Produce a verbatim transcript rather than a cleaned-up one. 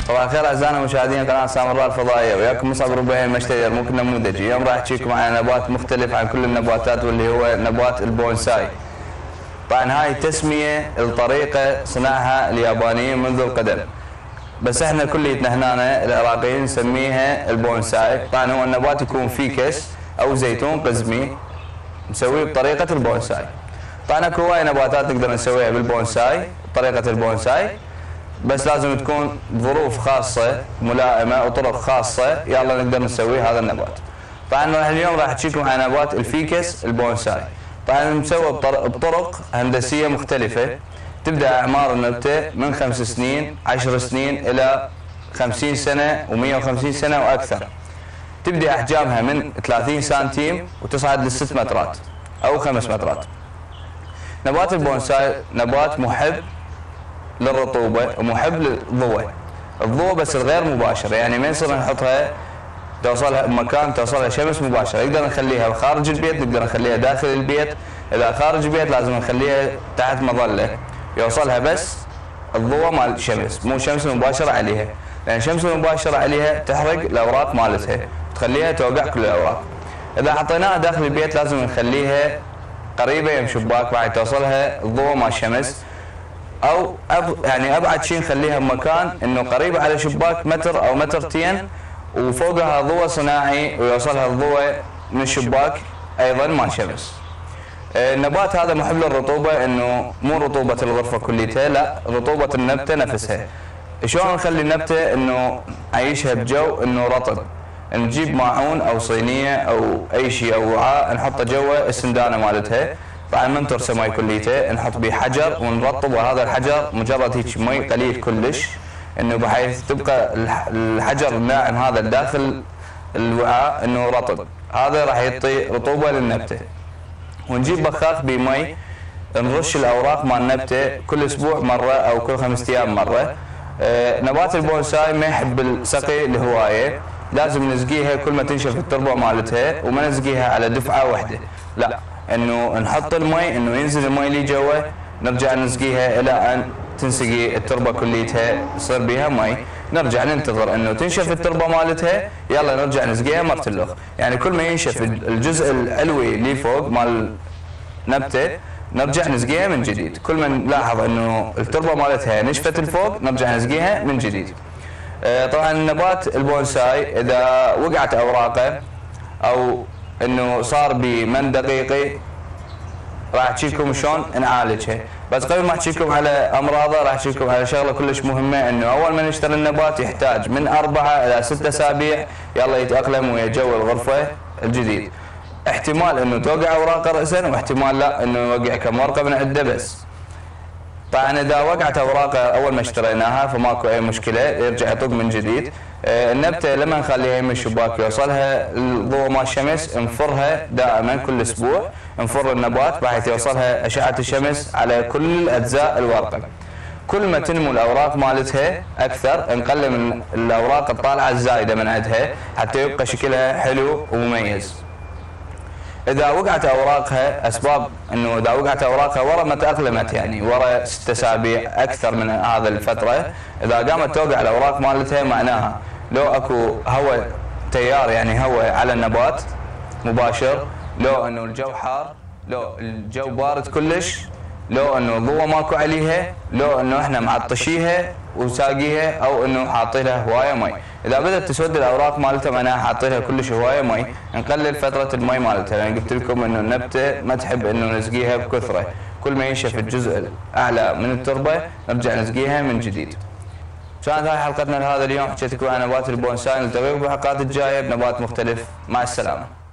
طبعا الخير اعزائنا مشاهدين قناه سامراء الفضائيه، وياكم مصعب ربيعي المشتري ممكن نموذجي. اليوم راح احكيكم عن نبات مختلف عن كل النباتات واللي هو نبات البونساي. طبعا هاي تسميه الطريقه صنعها اليابانيين منذ القدم، بس احنا كليتنا هنا العراقيين نسميها البونساي. طبعا هو النبات يكون فيكس او زيتون قزمي نسويه بطريقه البونساي. طبعا اكو هواي نباتات نقدر نسويها بالبونساي بطريقه البونساي، بس لازم تكون ظروف خاصه ملائمه وطرق خاصه يلا نقدر نسوي هذا النبات. طبعا اليوم راح احكيكم عن نبات الفيكس البونساي. طبعا مسوى بطرق هندسيه مختلفه، تبدا اعمار النبته من خمس سنين عشر سنين الى خمسين سنه ومئة وخمسين سنه واكثر. تبدا احجامها من ثلاثين سنتيم وتصعد لست مترات او خمس مترات. نبات البونساي نبات محب للرطوبه ومحب للضوء، الضوء بس الغير مباشر، يعني ما يصير نحطها توصلها بمكان توصلها شمس مباشره، نقدر نخليها خارج البيت نقدر نخليها داخل البيت، اذا خارج البيت لازم نخليها تحت مظله يوصلها بس الضوء مال الشمس، مو شمس مباشره عليها، لان الشمس المباشره عليها تحرق الاوراق مالتها تخليها توقع كل الاوراق. اذا حطيناها داخل البيت لازم نخليها قريبه يم شباك بعد توصلها الضوء مال الشمس، او أب يعني ابعد شيء نخليها بمكان انه قريبه على شباك متر او مترتين وفوقها ضوء صناعي ويوصلها الضوء من الشباك ايضا مال شمس. النبات هذا محب للرطوبه، انه مو رطوبه الغرفه كليتها، لا رطوبه النبته نفسها. شلون نخلي النبته انه عيشها بجو انه رطب؟ نجيب ماعون او صينيه او اي شيء او وعاء نحطه جوا السندانه مالتها، طبعا ما نترسه ماي كليته، نحط به حجر ونرطب، وهذا الحجر مجرد هيك مي قليل كلش، انه بحيث تبقى الحجر الناعم هذا داخل الوعاء انه رطب، هذا راح يعطي رطوبه للنبته. ونجيب بخاخ بمي نرش الاوراق مال النبته كل اسبوع مره او كل خمس ايام مره. آه نبات البونساي ما يحب السقي الهوايه، لازم نسقيها كل ما تنشف التربه مالتها، وما نسقيها على دفعه واحده، لا انه نحط المي انه ينزل المي لي جوا نرجع نسقيها الى ان تنسقي التربه كليتها يصير بها مي، نرجع ننتظر انه تنشف التربه مالتها يلا نرجع نسقيها مره الاخ، يعني كل ما ينشف الجزء العلوي اللي فوق مال نبته نرجع نسقيها من جديد، كل ما نلاحظ انه التربه مالتها نشفت الفوق نرجع نسقيها من جديد. طبعا نبات البونساي اذا وقعت اوراقه او انه صار بمن دقيقي راح احكيكم شلون نعالجها، بس قبل ما احكيكم على امراضه راح احكيكم على شغله كلش مهمه، انه اول ما نشتري النبات يحتاج من اربعه الى ست اسابيع يلا يتاقلم ويا جو الغرفه الجديد. احتمال انه توقع اوراقه راسا واحتمال لا انه يوقع كم ورقه من عنده بس. طبعا اذا وقعت اوراقه اول ما اشتريناها فماكو اي مشكله يرجع يطق من جديد. النبته لما نخليها من الشباك يوصلها الضوء مال الشمس نفرها دائما كل اسبوع، نفر النبات بحيث يوصلها اشعه الشمس على كل اجزاء الورقه. كل ما تنمو الاوراق مالتها اكثر نقلل من الاوراق الطالعه الزايده من عندها حتى يبقى شكلها حلو ومميز. اذا وقعت اوراقها اسباب انه اذا وقعت اوراقها ورا ما تاقلمت، يعني ورا ست اسابيع اكثر من هذا الفتره، اذا قامت توقع الاوراق مالتها معناها لو اكو هواء تيار يعني هواء على النبات مباشر، لو انه الجو حار، لو الجو بارد كلش، لو انه الضوء ماكو عليها، لو انه احنا معطشيها وساقيها او انه حاطين لها هوايه مي. اذا بدات تسود الاوراق مالتها معناها حاطين لها كلش هوايه مي، نقلل فتره المي مالتها، لان قلت لكم انه النبته ما تحب انه نسقيها بكثره، كل ما ينشف الجزء الاعلى من التربه نرجع نسقيها من جديد. كانت هاي حلقتنا لهذا اليوم، حكيت لكم عن نبات البونساي، نلتقيكم بالحلقات الجايه بنبات مختلف، مع السلامه.